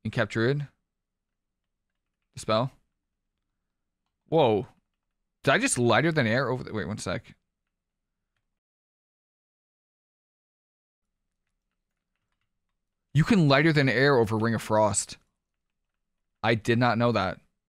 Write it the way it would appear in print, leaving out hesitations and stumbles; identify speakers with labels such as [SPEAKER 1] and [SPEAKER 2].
[SPEAKER 1] Incap Druid. Dispel. Whoa. Did I just lighter than air over the... Wait, one sec. You can lighter than air over Ring of Frost. I did not know that.